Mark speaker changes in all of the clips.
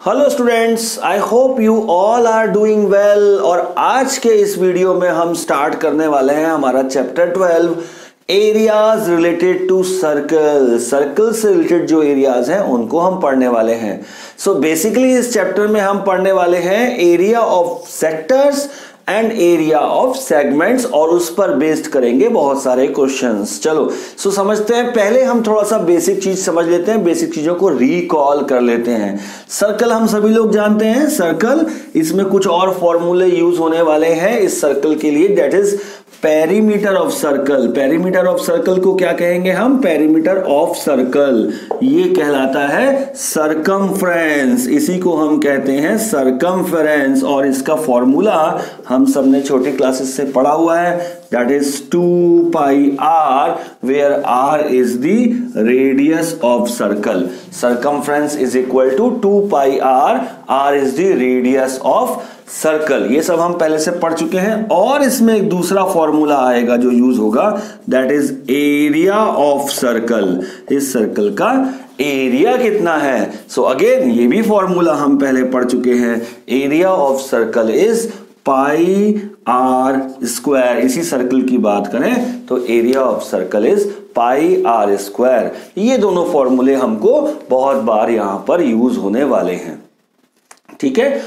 Speaker 1: Hello students, I hope you all are doing well. और आज के इस वीडियो में हम स्टार्ट करने वाले हैं हमारा chapter 12 areas related to circle. Circle से रिलेटेड जो एरियाज हैं उनको हम पढ़ने वाले हैं। सो बेसिकली इस चैप्टर में हम पढ़ने वाले हैं area of sectors and area of segments और उस पर बेस्ड करेंगे बहुत सारे क्वेश्चंस। चलो समझते हैं। पहले हम थोड़ा सा बेसिक चीज समझ लेते हैं, बेसिक चीजों को रिकॉल कर लेते हैं। सर्कल हम सभी लोग जानते हैं, सर्कल, इसमें कुछ और फॉर्मूले यूज होने वाले हैं इस सर्कल के लिए, that is perimeter of circle. Perimeter of circle को क्या कहेंगे हम? Perimeter of circle. ये कहलाता है सरकमफ्रेंस, इसी को हम कहते हैं सरकमफ्रेंस। और इसका फॉर्मूला हम सबने छोटी क्लासेस से पढ़ा हुआ है, that is 2 pi r, where r is the radius of circle. Circumference is equal to 2 pi r is the radius of circle. ये सब हम पहले से पढ़ चुके हैं। और इसमें एक दूसरा फॉर्मूला आएगा जो यूज होगा, that is area of circle. इस सर्कल का एरिया कितना है? सो अगेन ये भी फॉर्मूला हम पहले पढ़ चुके हैं। Area of circle is pi r square. इसी सर्कल की बात करें तो area of circle is pi r square. ये दोनों फॉर्मूले हमको बहुत बार यहां पर यूज होने वाले हैं। ठीक है,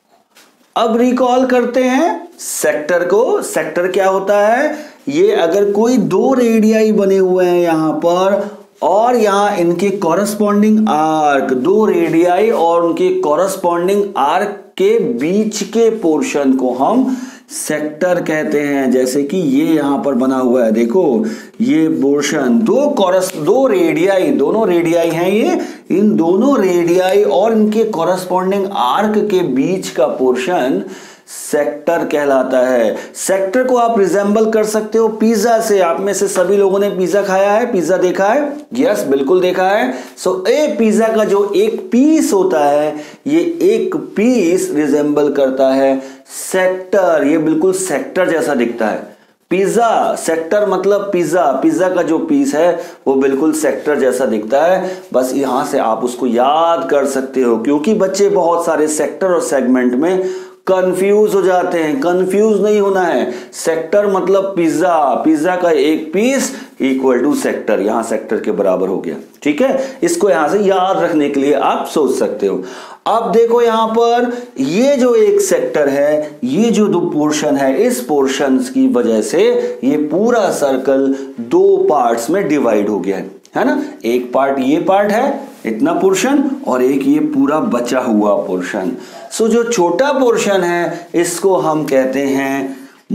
Speaker 1: अब रिकॉल करते हैं सेक्टर को। सेक्टर क्या होता है? ये अगर कोई दो रेडियाई बने हुए हैं यहां पर और यहां इनके कॉरस्पॉन्डिंग आर्क, दो रेडियाई और उनके कॉरस्पॉन्डिंग आर्क के बीच के पोर्शन को हम सेक्टर कहते हैं। जैसे कि ये यहां पर बना हुआ है, देखो ये पोर्शन, दो रेडियाई, दोनों रेडियाई हैं ये, इन दोनों रेडियाई और इनके कॉरस्पॉन्डिंग आर्क के बीच का पोर्शन सेक्टर कहलाता है। सेक्टर को आप रिजेंबल कर सकते हो पिज्जा से। आप में से सभी लोगों ने पिज्जा खाया है, पिज्जा देखा है? यस, बिल्कुल देखा है। सो ए पिज्जा का जो एक पीस होता है, ये एक पीस रिजेंबल करता है सेक्टर। ये बिल्कुल सेक्टर जैसा दिखता है। पिज्जा, सेक्टर मतलब पिज्जा, पिज्जा का जो पीस है वो बिल्कुल सेक्टर जैसा दिखता है। बस यहां से आप उसको याद कर सकते हो, क्योंकि बच्चे बहुत सारे सेक्टर और सेगमेंट में कंफ्यूज हो जाते हैं। कंफ्यूज नहीं होना है। सेक्टर मतलब पिज्जा, पिज्जा का एक पीस इक्वल टू सेक्टर, यहां सेक्टर के बराबर हो गया। ठीक है, इसको यहां से याद रखने के लिए आप सोच सकते हो। अब देखो यहां पर ये जो एक सेक्टर है, ये जो दो पोर्शन है, इस पोर्शन की वजह से ये पूरा सर्कल दो पार्ट्स में डिवाइड हो गया है ना। एक पार्ट ये पार्ट है, इतना पोर्शन, और एक ये पूरा बचा हुआ पोर्शन। सो जो छोटा पोर्शन है इसको हम कहते हैं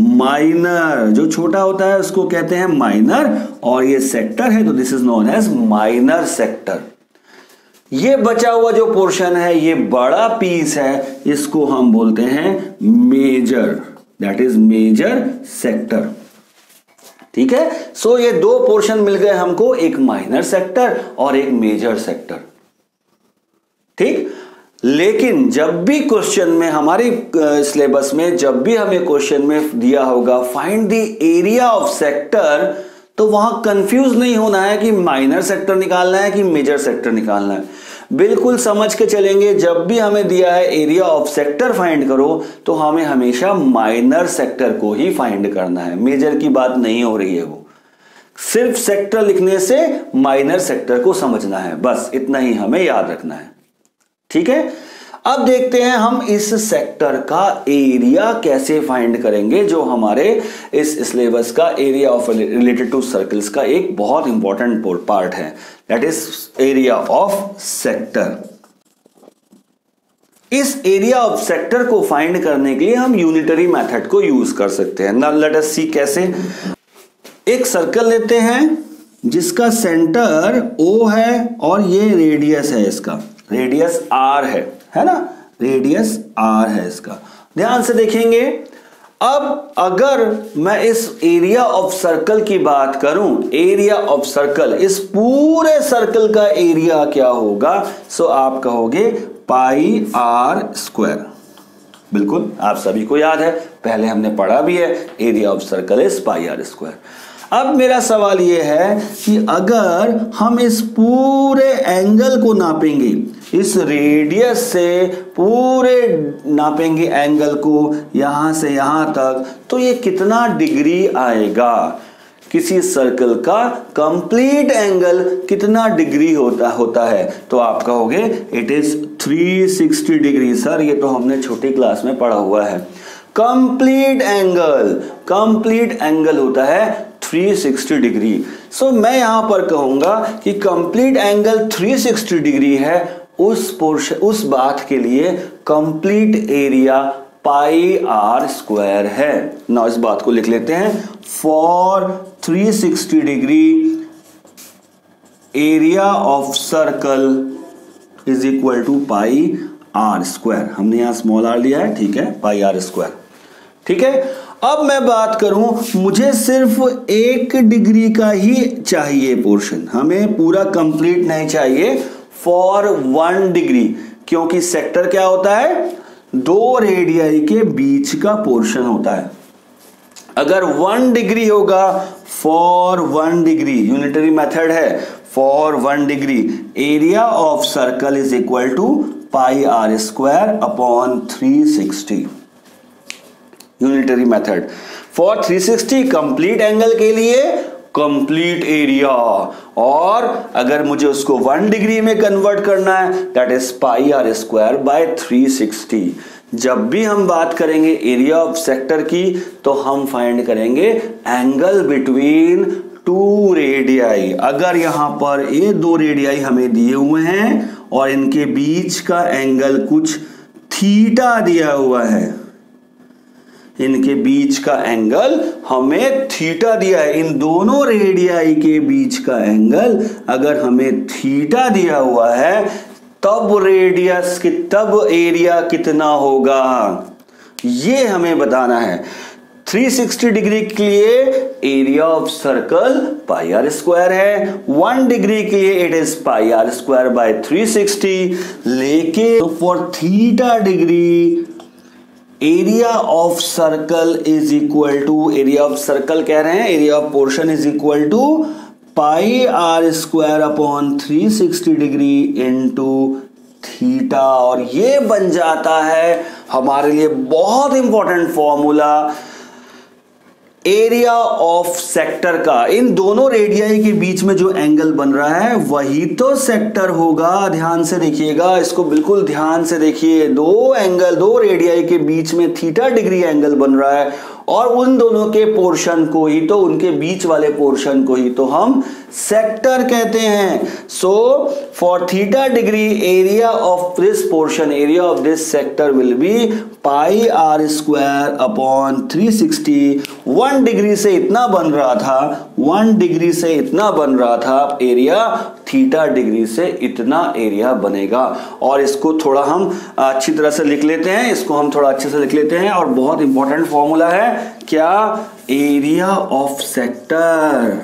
Speaker 1: माइनर। जो छोटा होता है उसको कहते हैं माइनर, और ये सेक्टर है तो this is known as minor sector. ये बचा हुआ जो पोर्शन है, ये बड़ा पीस है, इसको हम बोलते हैं major, that is major sector. ठीक है, सो ये दो पोर्शन मिल गए हमको, एक माइनर सेक्टर और एक मेजर सेक्टर। ठीक, लेकिन जब भी क्वेश्चन में, हमारी सिलेबस में जब भी हमें क्वेश्चन में दिया होगा find the area of sector, तो वहां कंफ्यूज नहीं होना है कि माइनर सेक्टर निकालना है कि मेजर सेक्टर निकालना है। बिल्कुल समझ के चलेंगे, जब भी हमें दिया है एरिया ऑफ सेक्टर फाइंड करो तो हमें हमेशा माइनर सेक्टर को ही फाइंड करना है। मेजर की बात नहीं हो रही है, वो सिर्फ सेक्टर लिखने से माइनर सेक्टर को समझना है, बस इतना ही हमें याद रखना है। ठीक है, अब देखते हैं हम इस सेक्टर का एरिया कैसे फाइंड करेंगे, जो हमारे इस सिलेबस का area of related to circles का एक बहुत इंपॉर्टेंट पार्ट है, that is area of sector. इस एरिया ऑफ सेक्टर को फाइंड करने के लिए हम यूनिटरी मेथड को यूज कर सकते हैं। नाउ लेट अस सी कैसे। एक सर्कल लेते हैं जिसका सेंटर O है और ये रेडियस है, इसका रेडियस R है ना, रेडियस R है इसका। ध्यान से देखेंगे। अब अगर मैं इस एरिया ऑफ सर्कल की बात करूं, एरिया ऑफ सर्कल, इस पूरे सर्कल का एरिया क्या होगा? सो आप कहोगे पाई आर स्क्वायर। बिल्कुल आप सभी को याद है, पहले हमने पढ़ा भी है, area of circle is pi r square. अब मेरा सवाल यह है कि अगर हम इस पूरे एंगल को नापेंगे, इस रेडियस से पूरे नापेंगे एंगल को यहां से यहां तक, तो ये कितना डिग्री आएगा, किसी सर्कल का कंप्लीट एंगल कितना डिग्री होता है। तो आप कहोगे इट इज 360 डिग्री। सर ये तो हमने छोटी क्लास में पढ़ा हुआ है। कंप्लीट एंगल होता है 360 डिग्री। सो मैं यहां पर कहूंगा कि कंप्लीट एंगल 360 डिग्री है। उस बात के लिए complete area pi r square है। ना इस बात को लिख लेते हैं, for 360 degree area of circle is equal to pi r square. हमने यहां स्मॉल आर लिया है, ठीक है, पाई आर स्क्वायर, ठीक है। अब मैं बात करूं, मुझे सिर्फ 1 डिग्री का ही चाहिए पोर्शन, हमें पूरा कंप्लीट नहीं चाहिए। फॉर 1 डिग्री, क्योंकि सेक्टर क्या होता है, 2 रेडियाई के बीच का पोर्शन होता है। अगर 1 डिग्री होगा, फॉर 1 डिग्री, यूनिटरी मेथड है, for 1 degree area of circle is equal to pi r square upon 360, unitary method. For 360 complete angle के लिए कंप्लीट एरिया, और अगर मुझे उसको 1 डिग्री में कन्वर्ट करना है, that is pi r square by 360। जब भी हम बात करेंगे एरिया ऑफ सेक्टर की, तो हम फाइंड करेंगे एंगल बिटवीन 2 रेडियाई। अगर यहां पर ये 2 रेडियाई हमें दिए हुए हैं और इनके बीच का एंगल कुछ थीटा दिया हुआ है, इनके बीच का एंगल हमें थीटा दिया है, इन दोनों रेडियाई के बीच का एंगल अगर हमें थीटा दिया हुआ है, तब रेडियस की तब एरिया कितना होगा, ये हमें बताना है। 360 डिग्री के लिए area of circle pi r square है, 1 डिग्री के लिए it is pi r square by 360। लेकिन for theta degree area of circle is equal to, area of circle कह रहे हैं, area of portion is equal to pi r square upon 360 degree into theta. और ये बन जाता है हमारे लिए बहुत important formula area of sector का। इन दोनों रेडियाई के बीच में जो एंगल बन रहा है वही तो सेक्टर होगा। ध्यान से देखिएगा, इसको बिल्कुल ध्यान से देखिए। 2 रेडियाई के बीच में थीटा डिग्री एंगल बन रहा है, और उन दोनों के पोर्शन को ही तो, उनके बीच वाले पोर्शन को ही तो हम सेक्टर कहते हैं। So for theta degree area of this portion, area of this sector will be pi r square upon 360। 1 degree से इतना बन रहा था, 1 डिग्री से इतना बन रहा था एरिया, थीटा डिग्री से इतना एरिया बनेगा। और इसको थोड़ा हम अच्छी तरह से लिख लेते हैं, इसको हम थोड़ा अच्छे से लिख लेते हैं, और बहुत इंपॉर्टेंट फॉर्मूला है क्या, area of sector,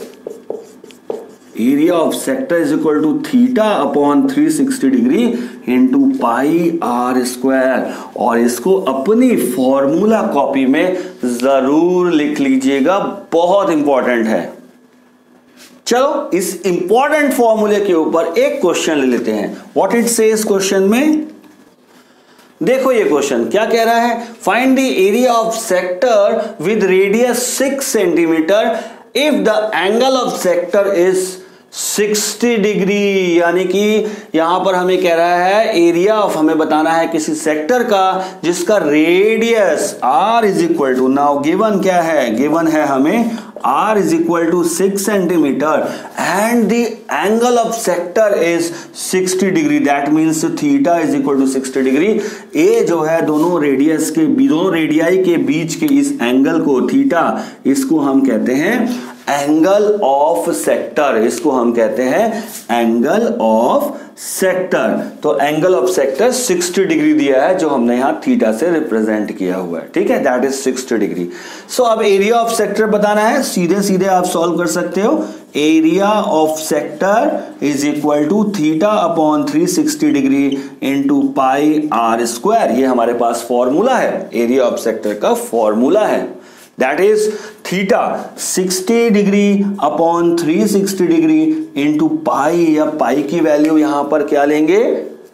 Speaker 1: area of sector is equal to theta upon 360 degree into pi r square. और इसको अपनी फॉर्मूला कॉपी में जरूर लिख लीजिएगा, बहुत इंपॉर्टेंट है। चलो इस इंपॉर्टेंट फॉर्मूले के ऊपर एक क्वेश्चन ले लेते हैं। व्हाट इट सेज क्वेश्चन में, देखो ये क्वेश्चन क्या कह रहा है, find the area of sector with radius 6 centimetre if the angle of sector is 60 degree. यानी कि यहां पर हमें कह रहा है एरिया ऑफ, हमें बताना है किसी सेक्टर का जिसका radius r is equal to, now given क्या है, गिवन है हमें r is equal to 6 centimetre and the angle of sector is 60 degree, that means theta is equal to 60 degree. ये जो है दोनों रेडियस के, दोनों रेडियाई के बीच के इस एंगल को थीटा, इसको हम कहते हैं एंगल ऑफ सेक्टर, इसको हम कहते हैं एंगल ऑफ सेक्टर। तो एंगल ऑफ सेक्टर 60 डिग्री दिया है, जो हमने यहां थीटा से रिप्रेजेंट किया हुआ है, ठीक है, दैट इज 60 डिग्री। सो अब एरिया ऑफ सेक्टर बताना है, सीधे सीधे आप सॉल्व कर सकते हो। Area of sector is equal to theta upon 360 degree into pi r square. ये हमारे पास फॉर्मूला है, एरिया ऑफ सेक्टर का फॉर्मूला है, that is theta 60 degree upon 360 degree into pi, या पाई की वैल्यू यहां पर क्या लेंगे,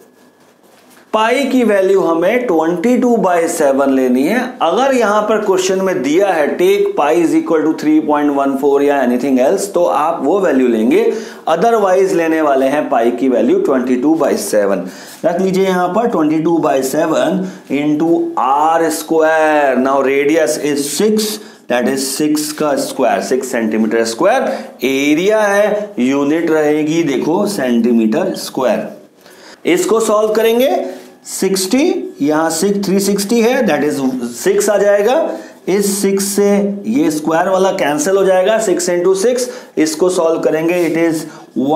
Speaker 1: पाई की वैल्यू हमें 22/7 लेनी है। अगर यहां पर क्वेश्चन में दिया है take pi is equal to 3.14 या एनीथिंग एल्स, तो आप वो वैल्यू लेंगे, अदरवाइज लेने वाले हैं पाई की वैल्यू 22/7। रख लीजिए यहां पर 22/7 into r square. Now radius is 6, that is 6 का स्क्वायर, 6 सेंटीमीटर स्क्वायर। एरिया है, यूनिट रहेगी देखो सेंटीमीटर स्क्वायर। इसको सॉल्व करेंगे, 60 यहां 360 है, दैट इज 6 आ जाएगा। इस 6 से ये स्क्वायर वाला कैंसिल हो जाएगा, 6 इंटू 6। इसको सॉल्व करेंगे, इट इज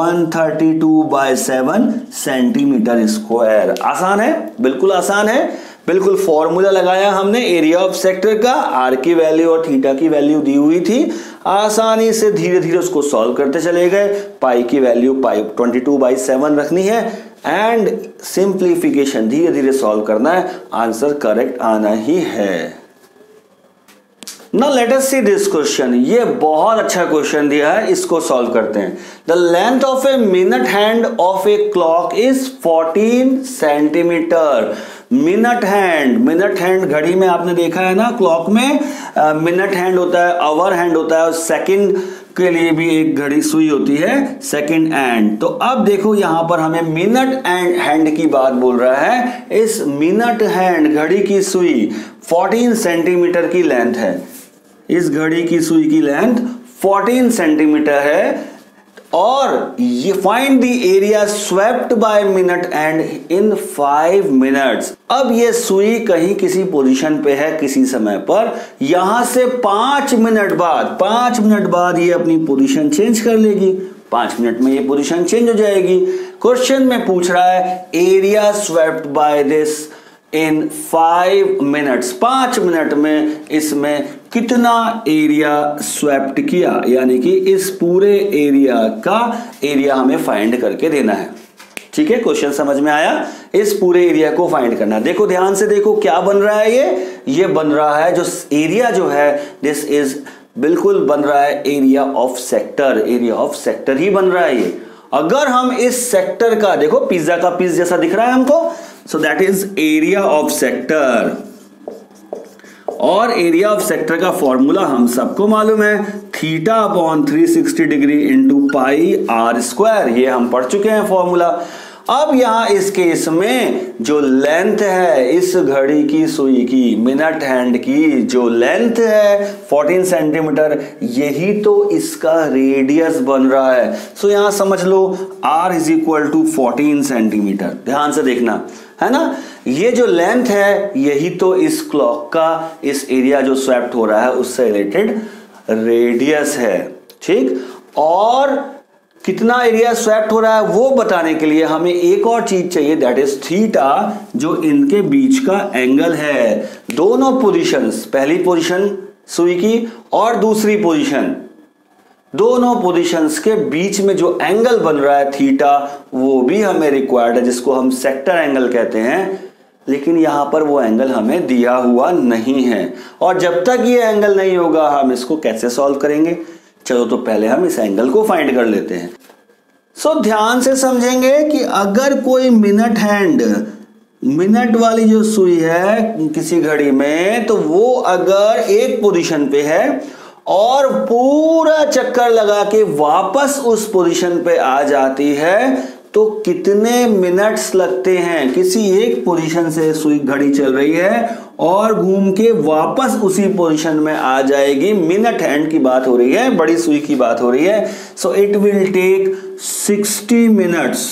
Speaker 1: 132/7 सेंटीमीटर स्क्वायर। आसान है, बिल्कुल आसान है। बिल्कुल फॉर्मूला लगाया हमने एरिया ऑफ सेक्टर का, आर की वैल्यू और थीटा की वैल्यू दी हुई थी, आसानी से धीरे धीरे उसको सॉल्व करते चले गए। पाई की वैल्यू 22/7 रखनी है एंड सिंप्लीफिकेशन धीरे धीरे सॉल्व करना है, आंसर करेक्ट आना ही है। Now let us see this question. ये बहुत अच्छा क्वेश्चन दिया है, इसको सॉल्व करते हैं। The length of a minute hand of a clock is 14 centimetre. Minute hand घड़ी में आपने देखा है ना, क्लॉक में मिनट हैंड होता है, आवर हैंड होता है, और सेकंड के लिए भी एक घड़ी सुई होती है, सेकंड हैंड। तो अब देखो यहां पर हमें मिनट एंड हैंड की बात बोल रहा है। इस मिनट हैंड घड़ी की सुई 14 सेंटीमीटर की लेंथ है। इस घड़ी की सुई की लेंथ 14 सेंटीमीटर है और ये find the area swept by minute hand in 5 minutes. अब ये सुई कहीं किसी पोजीशन पे है किसी समय पर, यहां से 5 मिनट बाद ये अपनी पोजीशन चेंज कर लेगी। 5 मिनट में ये पोजीशन चेंज हो जाएगी। क्वेश्चन में पूछ रहा है area swept by this in 5 minutes. 5 minute में इसमें कितना एरिया स्वेप्ट किया, यानी कि इस पूरे एरिया का एरिया हमें फाइंड करके देना है। ठीक है, क्वेश्चन समझ में आया? इस पूरे एरिया को फाइंड करना। देखो ध्यान से देखो क्या बन रहा है, ये बन रहा है जो एरिया जो है दिस इज बिल्कुल बन रहा है area of sector. Area of sector ही बन रहा है ये। अगर हम इस सेक्टर का देखो पिज्जा का पीस जैसा दिख रहा है हमको, so that is area of sector. और एरिया ऑफ सेक्टर का फॉर्मूला हम सबको मालूम है, theta upon 360 degree into pi r square. ये हम पढ़ चुके हैं फॉर्मूला। अब यहां इस केस में जो लेंथ है इस घड़ी की सुई की, मिनट हैंड की जो लेंथ है 14 सेंटीमीटर, यही तो इसका रेडियस बन रहा है। सो यहां समझ लो r is equal to 14 centimetre. ध्यान से देखना है ना, ये जो लेंथ है यही तो इस क्लॉक का इस एरिया जो स्वेप्ट हो रहा है उससे रिलेटेड रेडियस है। ठीक, और कितना एरिया स्वेप्ट हो रहा है वो बताने के लिए हमें एक और चीज चाहिए, दैट इज थीटा, जो इनके बीच का एंगल है। दोनों पोजीशंस, पहली पोजीशन सुई की और दूसरी पोजीशन, दोनों पोजीशंस के बीच में जो एंगल बन रहा है थीटा, वो भी हमें रिक्वायर्ड है, जिसको हम सेक्टर एंगल कहते हैं। लेकिन यहां पर वो एंगल हमें दिया हुआ नहीं है, और जब तक ये एंगल नहीं होगा हम इसको कैसे सॉल्व करेंगे? चलो तो पहले हम इस एंगल को फाइंड कर लेते हैं। सो ध्यान से समझेंगे कि अगर कोई मिनट हैंड, मिनट वाली जो सुई है किसी घड़ी में, तो वो अगर एक पोजीशन पे है और पूरा चक्कर लगा के वापस उस पोजीशन पे आ जाती है, तो कितने मिनट्स लगते हैं? किसी एक पोजीशन से सुई घड़ी चल रही है और घूम के वापस उसी पोजीशन में आ जाएगी। मिनट हैंड की बात हो रही है, बड़ी सुई की बात हो रही है। So it will take 60 minutes.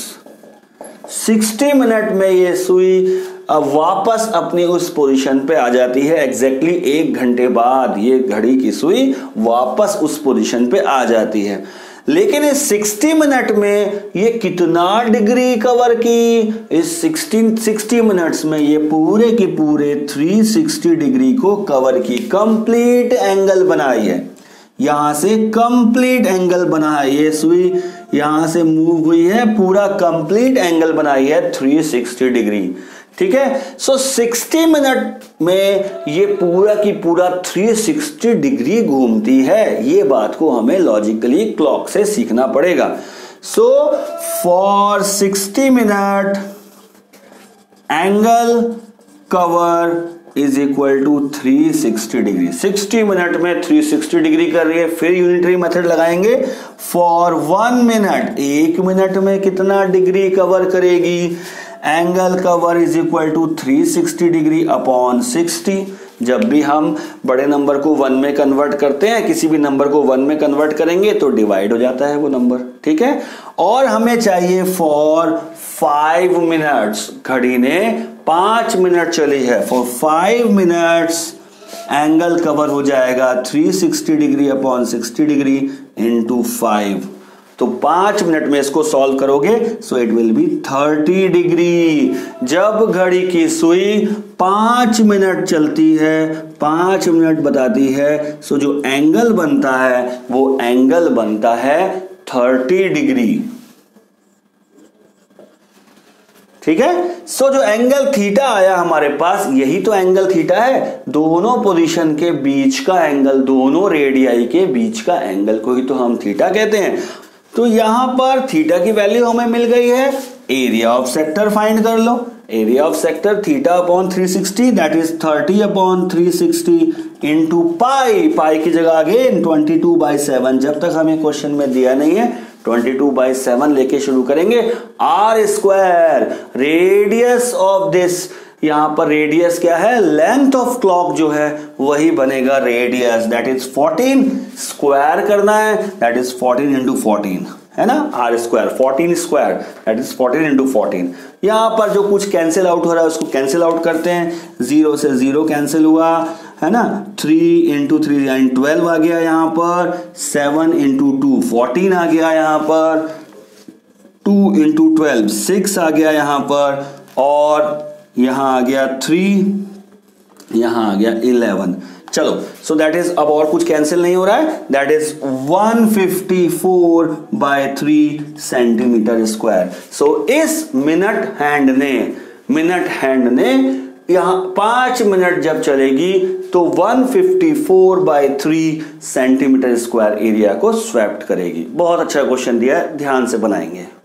Speaker 1: 60 minute में ये सुई वापस अपनी उस पोजीशन पे आ जाती है। एग्जैक्टली 1 घंटे बाद ये घड़ी की सुई वापस उस पोजीशन पे आ जाती है। लेकिन इस 60 मिनट में ये कितना डिग्री कवर की? इस 60 मिनट्स में ये पूरे के पूरे 360 डिग्री को कवर की, कंप्लीट एंगल बनाई है। यहां से कंप्लीट एंगल बना है, ये सुई यहां से मूव हुई है, पूरा कंप्लीट एंगल बनाई है 360 डिग्री। ठीक है, सो 60 मिनट में ये पूरा की पूरा 360 डिग्री घूमती है। ये बात को हमें लॉजिकली क्लॉक से सीखना पड़ेगा। So for 60 minute angle cover is equal to 360 degree. 60 minute में 360 डिग्री कर रही है। फिर यूनिटरी मेथड लगाएंगे। फॉर 1 मिनट, 1 मिनट में कितना डिग्री कवर करेगी? Angle cover is equal to 360 degree upon 60। जब भी हम बड़े नंबर को 1 में कन्वर्ट करते हैं, किसी भी नंबर को 1 में कन्वर्ट करेंगे तो डिवाइड हो जाता है वो नंबर, ठीक है। और हमें चाहिए फॉर 5 मिनट्स, घड़ी ने 5 मिनट चली है। फॉर 5 मिनट्स एंगल कवर हो जाएगा 360 डिग्री अपॉन 60 डिग्री इंटू 5। तो 5 मिनट में इसको सॉल्व करोगे so it will be 30 degree. जब घड़ी की सुई 5 मिनट चलती है, 5 मिनट बताती है, सो जो एंगल बनता है वो एंगल बनता है 30 डिग्री, ठीक है। सो जो एंगल थीटा आया हमारे पास, यही तो एंगल थीटा है। दोनों पोजीशन के बीच का एंगल, दोनों रेडियाई के बीच का एंगल को ही तो हम थीटा कहते हैं। तो यहां पर थीटा की वैल्यू हमें मिल गई है। एरिया ऑफ सेक्टर फाइंड कर लो। Area of sector theta upon 360 that is 30 upon 360 into pi. Pi की जगह अगेन 22/7। जब तक हमें क्वेश्चन में दिया नहीं है 22/7 लेके शुरू करेंगे। R square radius of this, यहां पर रेडियस क्या है? लेंथ ऑफ क्लॉक जो है वही बनेगा रेडियस, दैट इज 14। स्क्वायर करना है, दैट इज 14 इंटू 14, है ना। R square 14 square that is 14 into 14। यहां पर जो कुछ कैंसिल आउट हो रहा है उसको कैंसिल आउट करते हैं। 0 से 0 कैंसिल हुआ, है ना। 3 इंटू 3 यानी 12 आ गया यहां पर। 7 इंटू 2 14 आ गया यहां पर। 2 इंटू 12 6 आ गया यहां पर। और यहां आ गया 3, यहां आ गया 11। चलो, सो दैट इज, अब और कुछ कैंसिल नहीं हो रहा है, दैट इज 154/3 सेंटीमीटर स्क्वायर। सो इस मिनट हैंड ने यहां 5 मिनट जब चलेगी तो 154/3 सेंटीमीटर स्क्वायर एरिया को स्वैप्ट करेगी। बहुत अच्छा क्वेश्चन दिया है, ध्यान से बनाएंगे।